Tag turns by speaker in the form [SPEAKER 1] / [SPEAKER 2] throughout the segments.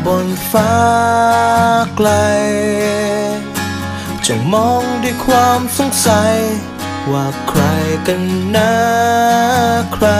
[SPEAKER 1] บนฟ้าไกลจงมองด้วยความสงสัยว่าใครกันนะใคร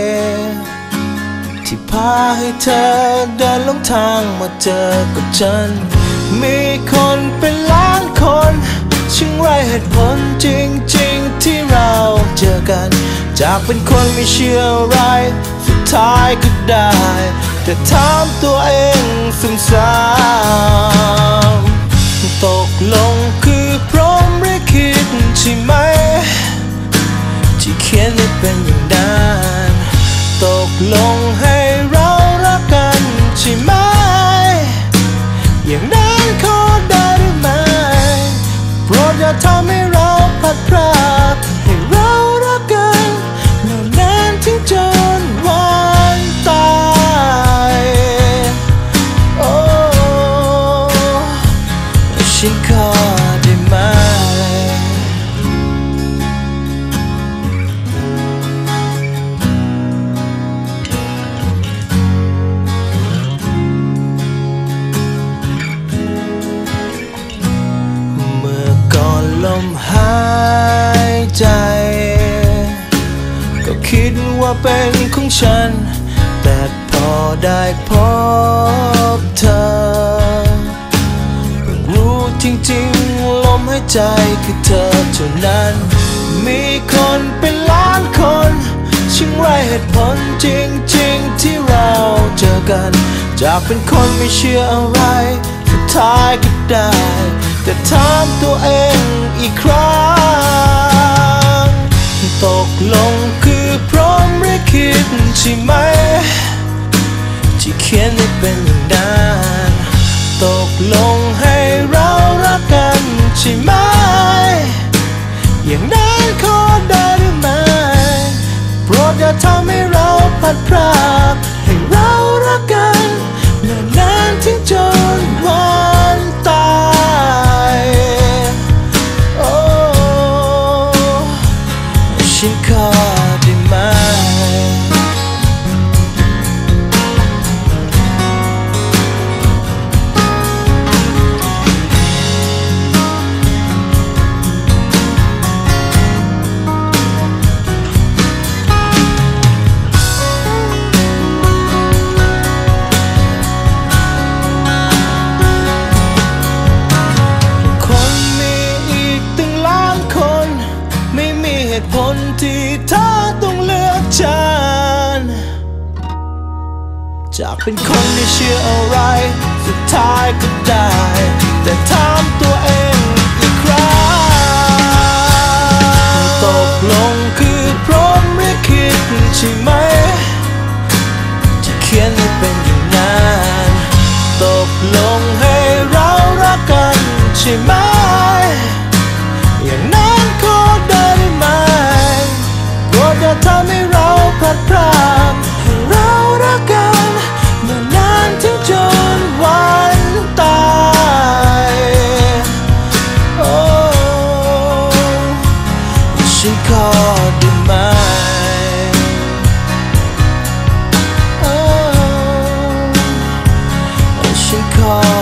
[SPEAKER 1] ที่พาให้เธอเดินลงทางมาเจอกับฉันมีคนเป็นล้านคนช่างไรเหตุผลจริงๆที่เราเจอกันจากเป็นคนไม่เชื่ออะไรสุดท้ายก็ได้แต่ถามตัวเองซ้ำๆตกลงคือพร้อมหรือคิดใช่ไหมที่เขียนให้เป็นอย่างนั้นตกลงให้เรารักกันใช่ไหมอย่างนั้นขอได้หรือไม่โปรดอย่าทำให้เราพลัดพรากให้เรารักกันนานๆถึงจนวันตายโอ้ฉันขอได้ไหมลมหายใจก็คิดว่าเป็นของฉันแต่พอได้พบเธอรู้จริงๆลมหายใจคือเธอเท่านั้นมีคนเป็นล้านคนช่างไรเหตุผลจริงๆที่เราเจอกันจากเป็นคนไม่เชื่ออะไรสุดท้ายก็ได้แต่ถามตัวเองอีกครั้งตกลงคือพร้อมหรือคิดใช่ไหมที่เขียนให้เป็นอย่างนั้นตกลงให้เรารักกันใช่ไหมอย่างนั้นขอได้หรือไม่โปรดอย่าทำให้เราพลัดพรากให้เรารักกันนานๆถึงจนวันตายฉันขอได้ไหมคนมีอีกตั้งล้านคนไม่มีเหตุผลที่เธอต้องเลือกฉันจากเป็นคนที่เชื่ออะไรสุดท้ายก็ได้แต่ถามตัวเองอีกครั้งตกลงคือพร้อมหรือคิดใช่ไหมที่เขียนให้เป็นอย่างนั้นตกลงให้เรารักกันใช่ไหมอย่างนั้นขอได้หรือไม่โปรดอย่าทำให้เราพลัดพรากให้เรารักกันนานๆถึงจนวันตายโอ้ฉันขอได้ไหมโอ้ฉันขอ